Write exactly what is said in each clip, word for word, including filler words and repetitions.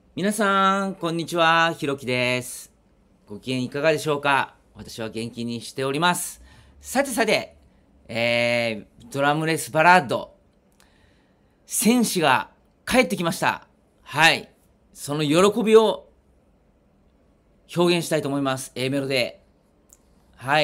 皆さん、こんにちは。ひろきです。ご機嫌いかがでしょうか？私は元気にしております。さてさて、えー、ドラムレスバラード、戦士が帰ってきました。はい。その喜びを表現したいと思います。A メロで。はい。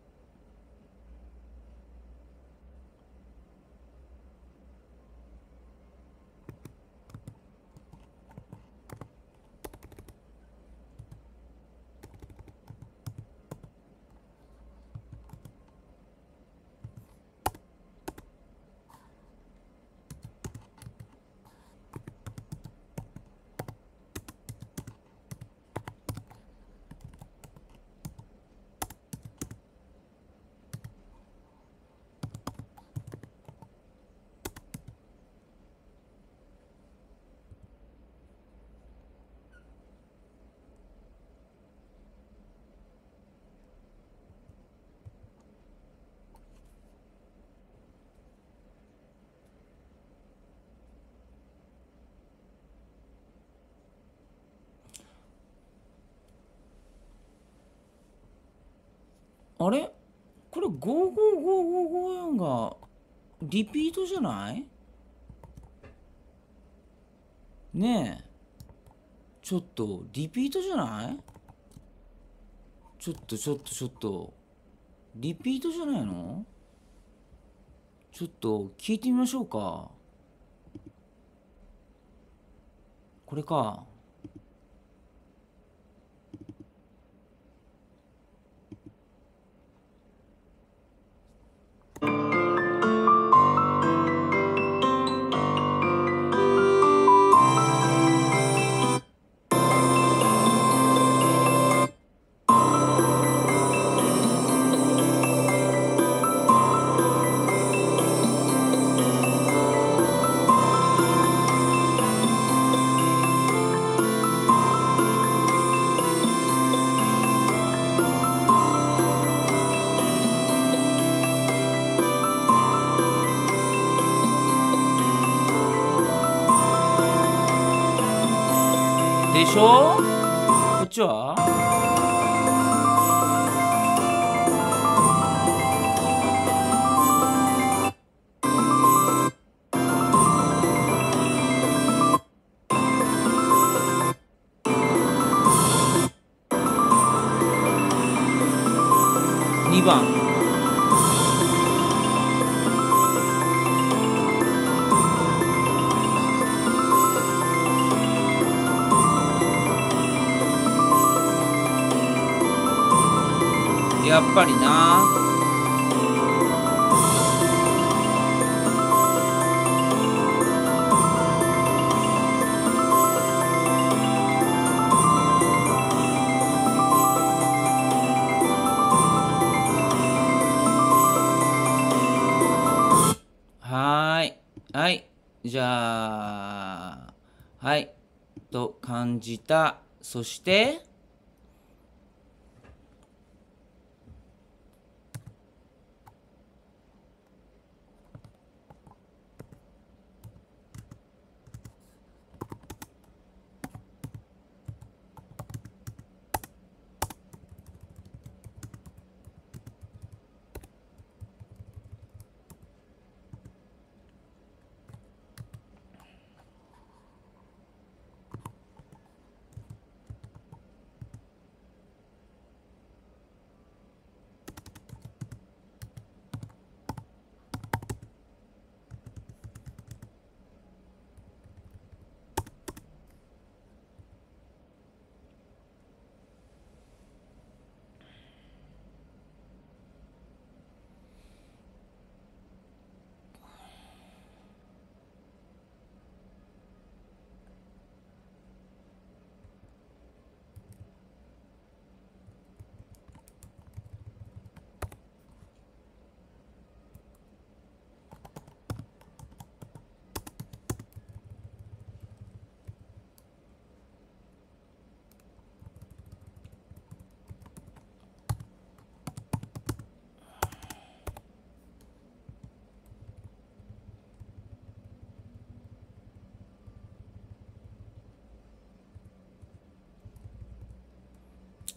あれこれごーごーごーごーごーよんがリピートじゃない？ねえ。ちょっと、リピートじゃない？ちょっとちょっとちょっと、リピートじゃないの？ちょっと聞いてみましょうか。これか。でしょ？こっちはにばん。やっぱりな。はーい。はい。じゃあ、はい。と感じた。そして、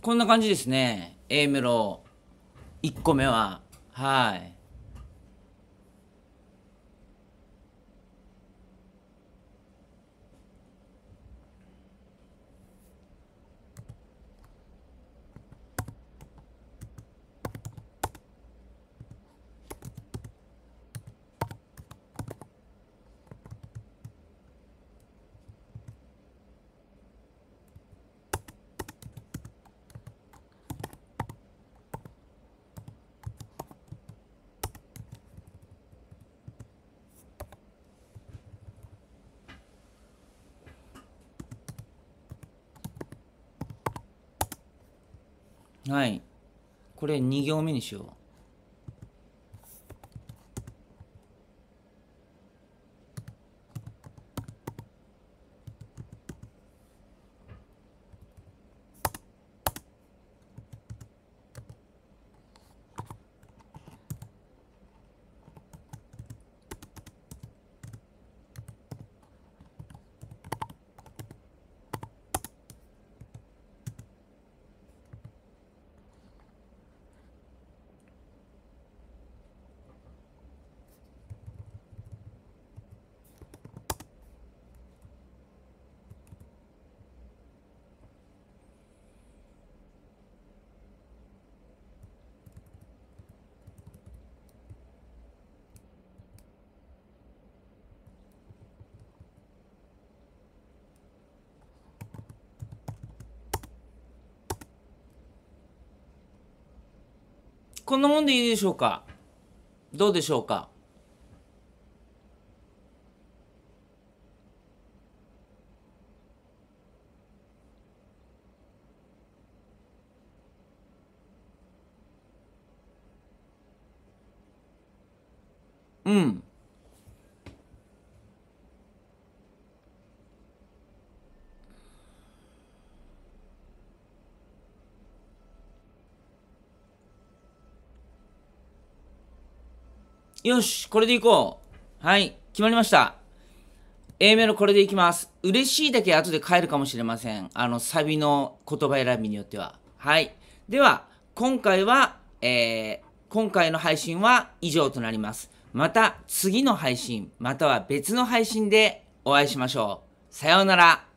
こんな感じですね。A メロいっこめは。はい。はい。これに行目にしよう。こんなもんでいいでしょうか。どうでしょうか。うん。よし、これでいこう。はい、決まりました。A メロこれでいきます。嬉しいだけ後で変えるかもしれません。あの、サビの言葉選びによっては。はい。では、今回は、えー、今回の配信は以上となります。また次の配信、または別の配信でお会いしましょう。さようなら。